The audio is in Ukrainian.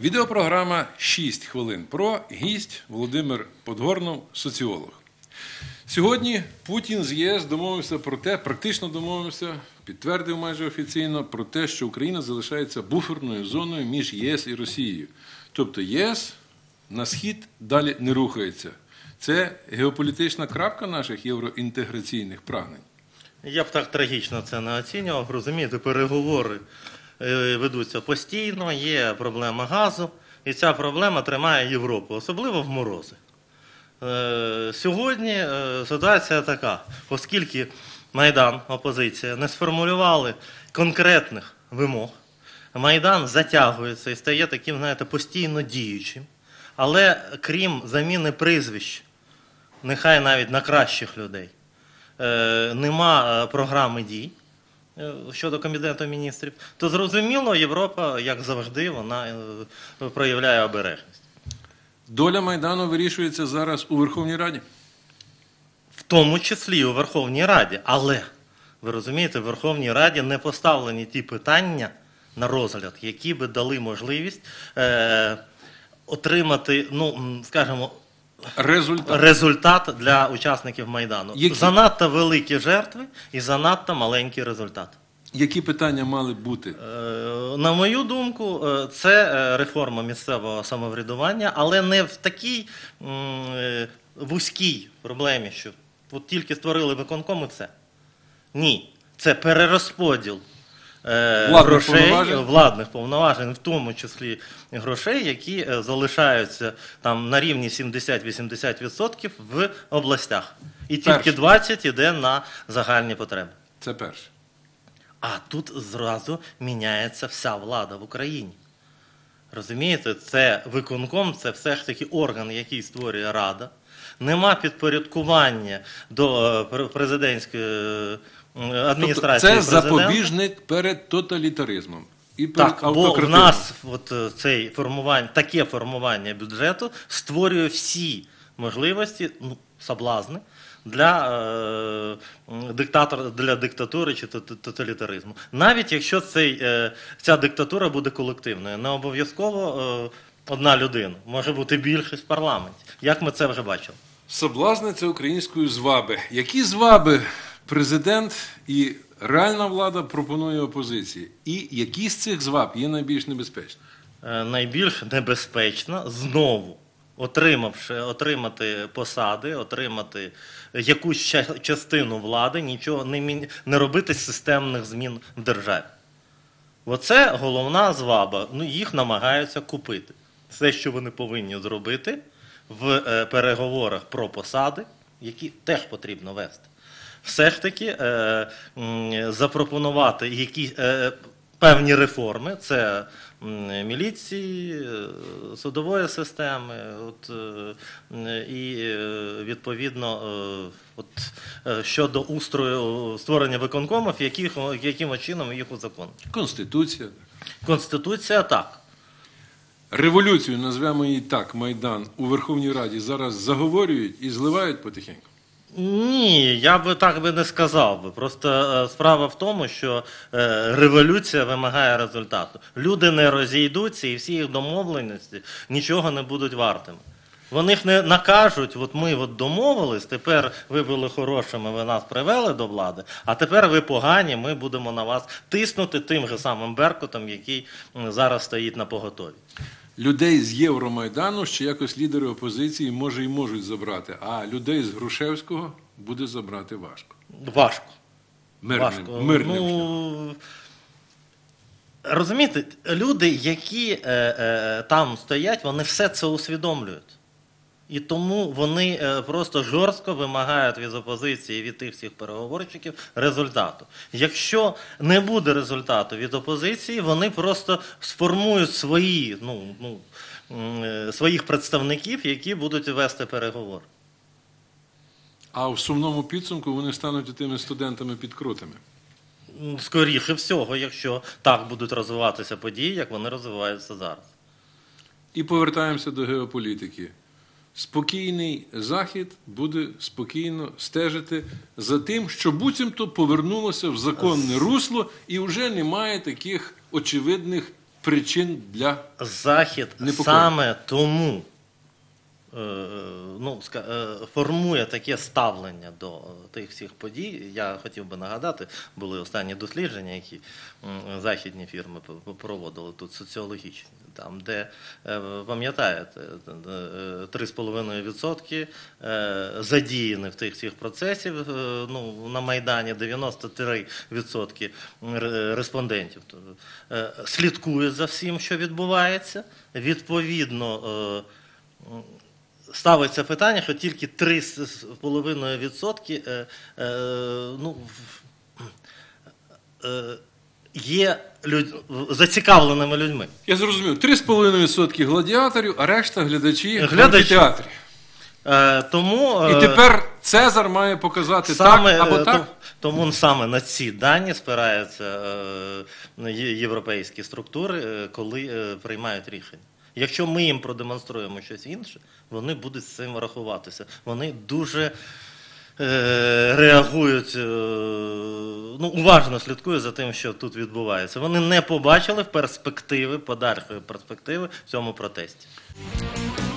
Відеопрограма «6 хвилин про». Гість Володимир Подгорнов, соціолог. Сьогодні Путін з ЄС домовився про те, практично домовився, підтвердив майже офіційно про те, що Україна залишається буферною зоною між єС і Росією. Тобто єС на схід далі не рухається. Це геополітична крапка наших євроінтеграційних прагнень? Я б так трагічно це не оцінював. Розумієте, переговори ведуться постійно, є проблема газу, і ця проблема тримає Європу, особливо в морози. Сьогодні ситуація така, оскільки Майдан, опозиція, не сформулювали конкретних вимог, Майдан затягується і стає таким, знаєте, постійно діючим, але крім заміни прізвищ, нехай навіть на кращих людей, нема програми дій щодо Кабінету міністрів, то зрозуміло, Європа, як завжди, вона проявляє обережність. Доля Майдану вирішується зараз у Верховній Раді? В тому числі у Верховній Раді. Але, ви розумієте, в Верховній Раді не поставлені ті питання на розгляд, які би дали можливість отримати, ну, скажімо, результат для учасників Майдану. Які? Занадто великі жертви і занадто маленький результат. Які питання мали б бути? На мою думку, це реформа місцевого самоврядування, але не в такій вузькій проблемі, що от тільки створили виконком і все. Ні. Це перерозподіл владних повноважень, в тому числі грошей, які залишаються там на рівні 70-80% в областях. І тільки 20% йде на загальні потреби. Це перше. А тут зразу міняється вся влада в Україні. Розумієте, це виконком, це все ж таки орган, який створює Рада. Нема підпорядкування до президентської адміністрації тобто це запобіжник перед тоталітаризмом і перед автократизмом. Бо в нас таке формування бюджету створює всі можливості, соблазни для диктатури чи тоталітаризму. Навіть якщо ця диктатура буде колективною, не обов'язково одна людина, може бути більшість в парламенті, як ми це вже бачили. Соблазни – це українською зваби. Які зваби президент і реальна влада пропонує опозиції? І які з цих зваб є найбільш небезпечні? Найбільш небезпечно знову отримати посади, отримати якусь частину влади, нічого не робити системних змін в державі. Оце головна зваба. Ну, їх намагаються купити. Все, що вони повинні зробити в переговорах про посади, які теж потрібно вести. Все ж таки запропонувати якісь певні реформи, це міліції, судової системи, і відповідно щодо устрою створення виконкомів, яким чином їх узаконити. Конституція. Конституція так. Революцію, назвемо її так, Майдан, у Верховній Раді зараз заговорюють і зливають потихеньку? Ні, я би так не сказав. Просто справа в тому, що революція вимагає результату. Люди не розійдуться і всі їх домовленості нічого не будуть вартими. Вони їх не накажуть, от ми домовились, тепер ви були хорошими, ви нас привели до влади, а тепер ви погані, ми будемо на вас тиснути тим же самим Беркутом, який зараз стоїть на поготові. Людей з Євромайдану ще якось лідери опозиції може і можуть забрати, а людей з Грушевського буде забрати важко. Важко. Мирним шляхом. Розумієте, люди, які там стоять, вони все це усвідомлюють. І тому вони просто жорстко вимагають від опозиції, від тих всіх переговорщиків результату. Якщо не буде результату від опозиції, вони просто сформують своїх представників, які будуть вести переговори. А в сумному підсумку вони стануть тими студентами-підкрутами? Скоріше всього, якщо так будуть розвиватися події, як вони розвиваються зараз. І повертаємося до геополітики. Спокійний Захід буде спокійно стежити за тим, що буцімто повернулося в законне русло і вже немає таких очевидних причин для Захід непокою. саме тому формує таке ставлення до тих всіх подій. Я хотів би нагадати, були останні дослідження, які західні фірми проводили тут соціологічні, там, де, пам'ятаєте, 3,5% задіяні в тих всіх процесів на Майдані, 93% респондентів слідкують за всім, що відбувається. Відповідно, ставиться питання, що тільки 3,5% є зацікавленими людьми. Я зрозумів, 3,5% гладіаторів, а решта глядачі в амфітеатрі. Тому, І тепер Цезар має показати саме, так або так? Тому саме на ці дані спираються європейські структури, коли приймають рішення. Якщо ми їм продемонструємо щось інше, вони будуть з цим рахуватися. Вони дуже реагують, уважно слідкують за тим, що тут відбувається. Вони не побачили подальшої перспективи в цьому протесті.